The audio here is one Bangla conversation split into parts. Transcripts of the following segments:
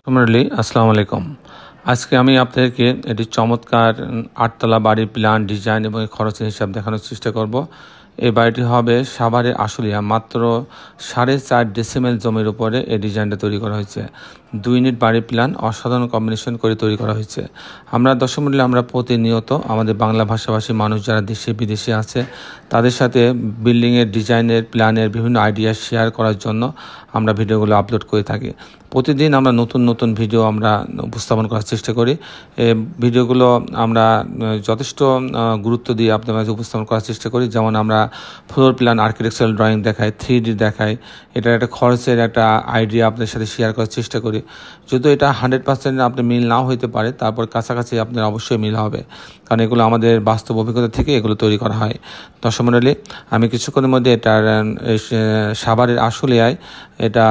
Similarly, আসসালামু আলাইকুম। আজকে আমি আপনাদেরকে একটি চমৎকার ৮ তলা বাড়ির প্ল্যান, ডিজাইন এবং খরচের হিসাব দেখানোর চেষ্টা করব। এই বাড়িটি হবে সাভারের আশুলিয়া, মাত্র 4.5 ডেসিমেল জমির উপরে এই ডিজাইনটা তৈরি করা হয়েছে। 2 ইউনিট বাড়ির প্ল্যান অসাধারণ কম্বিনেশন করে তৈরি করা হয়েছে। দর্শক মণ্ডলী, আমরা প্রতিনিয়ত আমাদের বাংলা ভাষাভাষী মানুষ যারা দেশে বিদেশে আছে তাদের সাথে বিল্ডিংয়ের ডিজাইনের প্ল্যানের বিভিন্ন আইডিয়া শেয়ার করার জন্য আমরা ভিডিওগুলো আপলোড করে থাকি। প্রতিদিন আমরা নতুন ভিডিও আমরা উপস্থাপন করার চেষ্টা করি। ভিডিওগুলো আমরা যথেষ্ট গুরুত্ব দিয়ে আপনাদের মাঝে উপস্থাপন করার চেষ্টা করি। যেমন আমরা ফ্লোর প্ল্যান, আর্কিটেকচারাল ড্রয়িং দেখাই, 3D দেখাই, এটার একটা খরচের একটা আইডিয়া আপনাদের সাথে শেয়ার করার চেষ্টা করি। যদিও এটা 100% আপনার মিল নাও হইতে পারে, তারপর কাছাকাছি আপনার অবশ্যই মিল হবে, কারণ এগুলো আমাদের বাস্তব অভিজ্ঞতা থেকে এগুলো তৈরি করা হয়। দর্শক মণ্ডলী, আমি কিছুক্ষণের মধ্যে এটার সাভারের আশুলিয়ায় এটা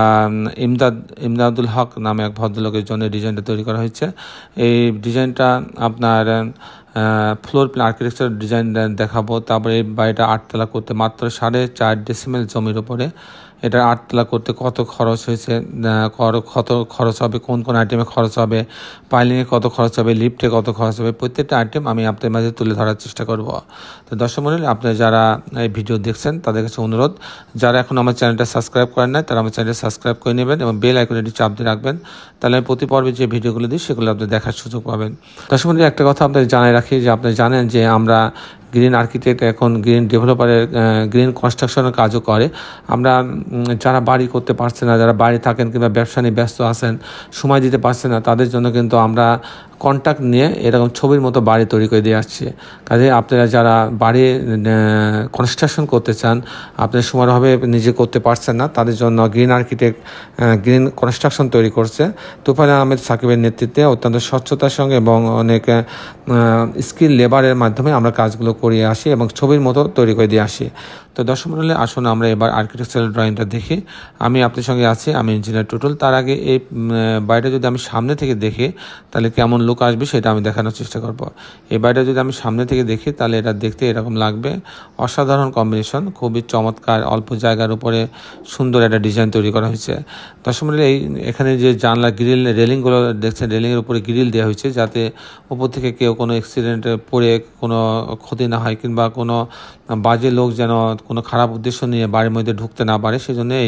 ইমদাদুল হক নামে এক ভদ্রলোকের জন্য ডিজাইনটা তৈরি করা হয়েছে। এই ডিজাইনটা আপনার ফ্লোর প্ল্যান আর্কিটেকচার ডিজাইন দেখাবো। তারপরে এই বাড়িটা 8 তলা করতে মাত্র 4.5 ডেসিমেল জমির উপরে এটা 8 তলা করতে কত খরচ হয়েছে, কত খরচ হবে, কোন আইটেমে খরচ হবে, পাইলিংয়ে কত খরচ হবে, লিফটে কত খরচ হবে, প্রত্যেকটা আইটেম আমি আপনাদের মাঝে তুলে ধরার চেষ্টা করব। তো দর্শক মণ্ডলী, আপনারা যারা এই ভিডিও দেখছেন তাদের কাছে অনুরোধ, যারা এখন আমার চ্যানেলটা সাবস্ক্রাইব করেন নাই তারা আমার চ্যানেলটা সাবস্ক্রাইব করে নেবেন এবং বেল আইকনটি চাপ দিয়ে রাখবেন। তাহলে আমি প্রতি পর্বে যে ভিডিওগুলো দিই সেগুলো আপনি দেখার সুযোগ পাবেন। দর্শক মণ্ডলী, একটা কথা আপনাদের জানাই রাখি যে আপনারা জানেন যে আমরা গ্রিন আর্কিটেক্ট, এখন গ্রিন ডেভেলপারের গ্রিন কনস্ট্রাকশনের কাজও করে। আমরা যারা বাড়ি করতে পারছে না, যারা বাড়ি থাকেন কিংবা ব্যবসা নিয়ে ব্যস্ত আছেন, সময় দিতে পারছে না, তাদের জন্য কিন্তু আমরা কন্ট্যাক্ট নিয়ে এরকম ছবির মতো বাড়ি তৈরি করে দিয়ে আসছি। কাজে আপনারা যারা বাড়ি কনস্ট্রাকশন করতে চান, আপনার সময়ভাবে নিজে করতে পারছেন না, তাদের জন্য গ্রিন আর্কিটেক্ট গ্রিন কনস্ট্রাকশন তৈরি করছে। তুফান আহমেদ সাকিবের নেতৃত্বে অত্যন্ত স্বচ্ছতার সঙ্গে এবং অনেক স্কিল লেবারের মাধ্যমে আমরা কাজগুলো করিয়ে আসি এবং ছবির মতো তৈরি করে দিয়ে আসি। তো দর্শক মণ্ডলী, আসুন আমরা এবার আর্কিটেকচারাল ড্রয়িংটা দেখি। আমি আপনার সঙ্গে আছি, আমি ইঞ্জিনিয়ার টুটুল। তার আগে এই বাড়িটা যদি আমি সামনে থেকে দেখি তাহলে কেমন লুক আসবে সেটা আমি দেখানোর চেষ্টা করব। এই বাড়িটা যদি আমি সামনে থেকে দেখি তাহলে এটা দেখতে এরকম লাগবে। অসাধারণ কম্বিনেশন, খুবই চমৎকার, অল্প জায়গার উপরে সুন্দর একটা ডিজাইন তৈরি করা হয়েছে। দর্শক মণ্ডলী, এখানে যে জানলা গ্রিল রেলিংগুলো দেখছেন, রেলিংয়ের উপরে গ্রিল দেওয়া হয়েছে যাতে উপর থেকে কেউ কোনো অ্যাক্সিডেন্টে পড়ে কোনো ক্ষতি না হয় কিংবা কোনো বাজে লোক যেন কোনো খারাপ উদ্দেশ্য নিয়ে বাড়ির মধ্যে ঢুকতে না পারে, সেজন্য এই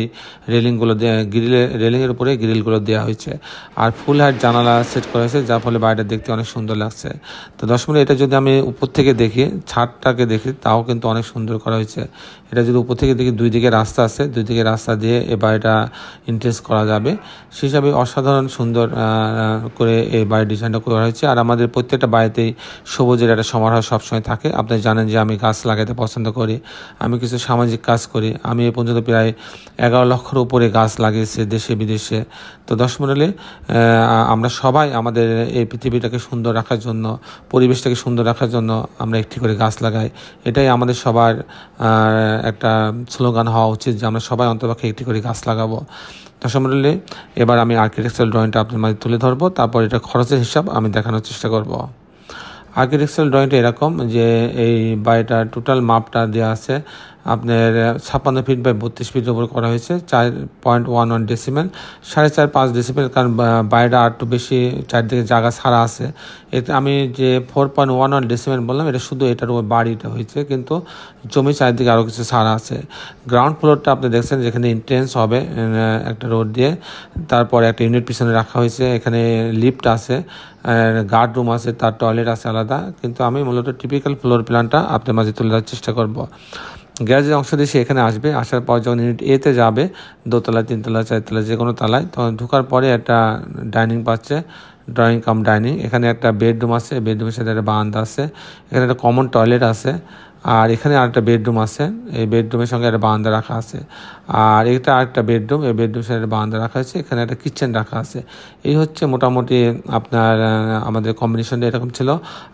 রেলিংয়ের উপরে গ্রিলগুলো দেওয়া হয়েছে। আর ফুল হাইট জানালা সেট করা হয়েছে, যার ফলে বাড়িটা দেখতে অনেক সুন্দর লাগছে। তো দর্শক মণ্ডলী, এটা যদি আমি উপর থেকে দেখি, ছাদটাকে দেখি, তাও কিন্তু অনেক সুন্দর করা হয়েছে। এটা যদি উপর থেকে দেখি, দুই দিকে রাস্তা আছে, দুই দিকে রাস্তা দিয়ে এই বাড়িটা এন্ট্রেন্স করা যাবে। সেই হিসাবে অসাধারণ সুন্দর করে এই বাড়ির ডিজাইনটা করা হয়েছে। আর আমাদের প্রত্যেকটা বাড়িতেই সবুজের একটা সমারোহ সবসময় থাকে। আপনি জানেন যে আমি গাছ লাগাতে পছন্দ করি, আমি কিছু সামাজিক কাজ করি। আমি এ পর্যন্ত প্রায় 11 লক্ষের উপরে গাছ লাগিয়েছি দেশে বিদেশে। তো দর্শক মণ্ডলী, আমরা সবাই আমাদের এই পৃথিবীটাকে সুন্দর রাখার জন্য, পরিবেশটাকে সুন্দর রাখার জন্য আমরা একটি করে গাছ লাগাই। এটাই আমাদের সবার একটা স্লোগান হওয়া উচিত যে আমরা সবাই অন্ততপক্ষে একটি করে গাছ লাগাবো। দর্শক মণ্ডলী, এবার আমি আর্কিটেকচারাল ড্রয়িংটা আপনার মাঝে তুলে ধরবো, তারপর এটা খরচের হিসাব আমি দেখানোর চেষ্টা করব। আর্কিটেকচারাল ড্রয়িংটা এরকম যে এই বাড়িটার টোটাল মাপটা দেওয়া আছে আপনার 56 ফিট বাই 32 ফিটের উপর করা হয়েছে। 4.11 ডেসিমেল, 4.5 ডেসিমেল, কারণ বাড়িটা আর একটু বেশি চারদিকে জায়গা ছাড়া আছে। এতে আমি যে 4.11 ডেসিমেল বললাম, এটা শুধু এটার উপর বাড়িটা হয়েছে, কিন্তু জমি চারদিকে আরও কিছু ছাড়া আছে। গ্রাউন্ড ফ্লোরটা আপনি দেখছেন যেখানে এন্ট্রেন্স হবে একটা রোড দিয়ে, তারপরে একটা ইউনিট পিছনে রাখা হয়েছে, এখানে লিফট আছে, গার্ড রুম আছে, তার টয়লেট আছে আলাদা। কিন্তু আমি মূলত টিপিক্যাল ফ্লোর প্ল্যানটা আপনার মাঝে তুলে দেওয়ার চেষ্টা করব। গ্যারেজের অংশ দিয়ে সে এখানে আসবে, আসার পর যখন ইউনিট এতে যাবে, 2তলা 3তলা 4তলা যে কোনো তলায়, তখন ঢোকার পরে একটা ডাইনিং পাচ্ছে, ড্রয়িং কাম ডাইনিং। এখানে একটা বেডরুম আছে, বেডরুমের সাথে একটা বারান্দা আছে, এখানে একটা কমন টয়লেট আছে, আর এখানে আরেকটা বেডরুম আছে, এই বেডরুমের সঙ্গে একটা বারান্দা রাখা আছে। আর এটা আরেকটা বেডরুম, এই বেডরুমের সাথে একটা বারান্দা রাখা আছে, এখানে একটা কিচেন রাখা আছে। এই হচ্ছে মোটামুটি আপনার আমাদের কম্বিনেশনটা এরকম ছিল।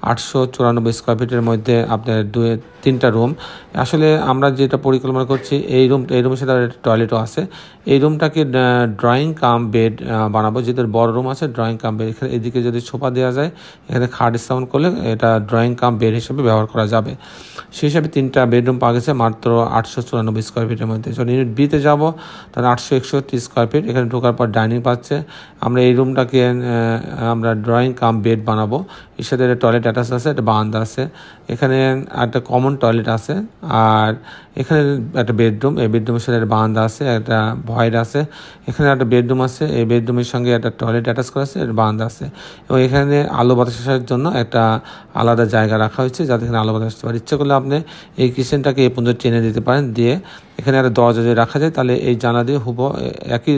894 স্কোয়ার ফিটের মধ্যে আপনার 3টা রুম। আসলে আমরা যেটা পরিকল্পনা করছি, এই রুমের সাথে একটা টয়লেটও আছে। এই রুমটাকে ড্রয়িং কাম বেড বানাবো, যেহেতু বড় রুম আছে, ড্রয়িং কাম বেড। এখানে এদিকে যদি সোফা দেওয়া যায়, এখানে খাট স্থাপন করলে এটা ড্রয়িং কাম বেড হিসেবে ব্যবহার করা যাবে। সেই হিসাবে 3টা বেডরুম পাওয়া গেছে মাত্র 894 স্কোয়ার ফিটের মধ্যে। যখন ইউনিট বিতে যাবো তাহলে 861 স্কোয়ার ফিট, এখানে ঢোকার পর ডাইনিং পাচ্ছে। আমরা এই রুমটাকে আমরা ড্রয়িং কাম বেড বানাবো, এর সাথে একটা টয়লেট অ্যাটাচ আছে, একটা বারান্দা আছে, এখানে একটা কমন টয়লেট আছে, আর এখানে একটা বেডরুম, এই বেডরুমের সাথে একটা বারান্দা আছে, একটা ভয়েড আছে, এখানে একটা বেডরুম আছে, এই বেডরুমের সঙ্গে একটা টয়লেট অ্যাটাচ করা আছে, একটা বারান্দা আছে, এবং এখানে আলো বাতাস আসার জন্য একটা আলাদা জায়গা রাখা হয়েছে যাতে এখানে আলো বাতাস আসতে পারে। ইচ্ছে করলে আপনি এই কিচেনটাকে এই পর্যন্ত টেনে দিতে পারেন, দিয়ে এখানে একটা দরজা যদি রাখা যায় তাহলে এই জানলা দিয়ে একই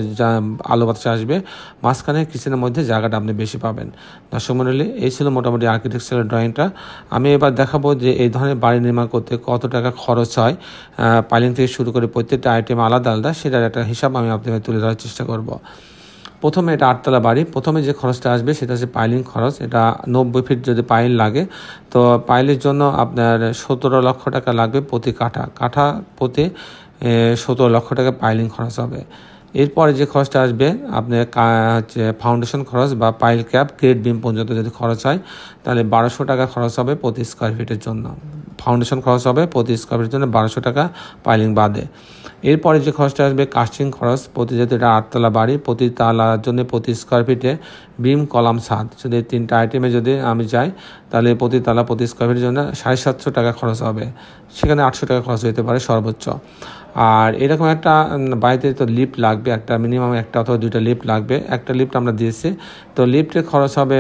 আলো বাতাস আসবে, মাঝখানে কিচেনের মধ্যে জায়গাটা আপনি বেশি পাবেন। দর্শক মণ্ডলী, এই ছিল মোটামুটি আর্কিটেকচারাল ড্রয়িংটা। আমি এবার দেখাবো যে এই ধরনের বাড়ি নির্মাণ করতে কত টাকা খরচ হয়, পাইলিং থেকে শুরু করে প্রত্যেকটা আইটেম আলাদা আলাদা, সেটার একটা হিসাব আমি আপনাদের তুলে ধরার চেষ্টা করব। প্রথমে এটা 8তলা বাড়ি, প্রথমে যে খরচটা আসবে সেটা হচ্ছে পাইলিং খরচ। এটা 90 ফিট যদি পাইল লাগে তো পাইলের জন্য আপনার 17 লক্ষ টাকা লাগবে প্রতি কাঠা প্রতি 17 লক্ষ টাকা পাইলিং খরচ হবে। এরপরে যে খরচটা আসবে আপনার হচ্ছে ফাউন্ডেশন খরচ বা পাইল ক্যাপ গ্রেড বিম পর্যন্ত যদি খরচ হয় তাহলে 1200 টাকা খরচ হবে প্রতি স্কোয়ার ফিটের জন্য। ফাউন্ডেশন খরচ হবে প্রতি স্কোয়ার ফিটের জন্য 1200 টাকা পাইলিং বাদে। এরপরে যে খরচটা আসবে কাস্টিং খরচ, যেহেতু এটা 8তলা বাড়ি, প্রতি তালার জন্য প্রতি স্কোয়ার ফিটে বিম কলাম ছাদ যদি 3টা আইটেমে যদি আমি যাই তাহলে প্রতি তালা প্রতি স্কোয়ার ফিটের জন্য 750 টাকা খরচ হবে, সেখানে 800 টাকা খরচ হতে পারে সর্বোচ্চ। আর এরকম একটা বাড়িতে তো লিফট লাগবে, একটা মিনিমাম একটা অথবা 2টা লিফট লাগবে। একটা লিফট আমরা দিয়েছি, তো লিফটের খরচ হবে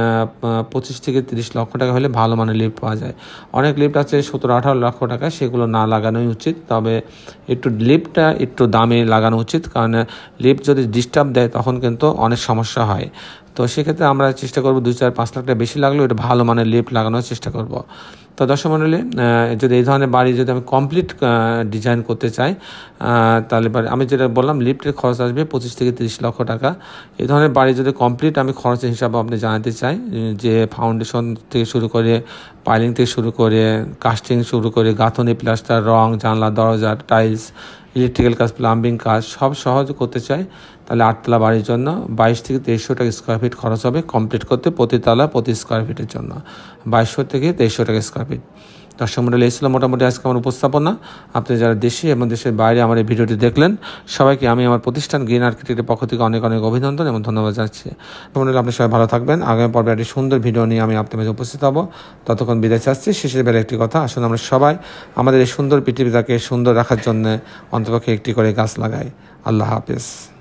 25 থেকে 30 লক্ষ টাকা হলে ভালো মানের লিফট পাওয়া যায়। অনেক লিফট আছে 17-18 লক্ষ টাকা, সেগুলো না লাগানোই উচিত, তবে লিফটটা একটু দামে লাগানো উচিত, কারণ লিফট যদি ডিস্টার্ব দেয় তখন কিন্তু অনেক সমস্যা হয়। তো সেক্ষেত্রে আমরা চেষ্টা করবো 2-4-5 লাখ টাকা বেশি লাগলেও এটা ভালো মানের লিফট লাগানোর চেষ্টা করব। তো দর্শক মণ্ডলী, যদি এই ধরনের বাড়ি যদি আমি কমপ্লিট ডিজাইন করতে চাই তাহলে আমি যেটা বললাম লিফটের খরচ আসবে 25 থেকে 30 লক্ষ টাকা। এই ধরনের বাড়ি যদি কমপ্লিট আমি খরচের হিসাবে আপনি জানাতে চাই, যে ফাউন্ডেশন থেকে শুরু করে পাইলিং থেকে শুরু করে কাস্টিং শুরু করে গাঁথনি প্লাস্টার রং জানলা দরজা টাইলস ইলেকট্রিক্যাল কাজ প্লাম্বিং কাজ সব সহজ করতে চাই তাহলে 8তলা বাড়ির জন্য 22 থেকে 2300 টাকা স্কোয়ার ফিট খরচ হবে কমপ্লিট করতে, প্রতি তালা প্রতি স্কোয়ার ফিটের জন্য 2200 থেকে 2300 টাকা স্কোয়ার ফিট। দর্শক মণ্ডলী, এই ছিল মোটামুটি আজকে আমার উপস্থাপনা। আপনি যারা দেশে এবং দেশের বাইরে আমার এই ভিডিওটি দেখলেন সবাইকে আমি আমার প্রতিষ্ঠান গ্রিন আর্কিটেক্টের পক্ষ থেকে অনেক অনেক অভিনন্দন এবং ধন্যবাদ জানাচ্ছি। মণ্ডলী, আপনি সবাই ভালো থাকবেন। আগামী পর্বে একটি সুন্দর ভিডিও নিয়ে আমি আপনার মাঝে উপস্থিত হব। ততক্ষণ বিদায় চাচ্ছি। শেষের বেলা একটি কথা, আসুন আমরা সবাই আমাদের এই সুন্দর পৃথিবীটাকে সুন্দর রাখার জন্য অন্তপক্ষে একটি করে গাছ লাগাই। আল্লাহ হাফেজ।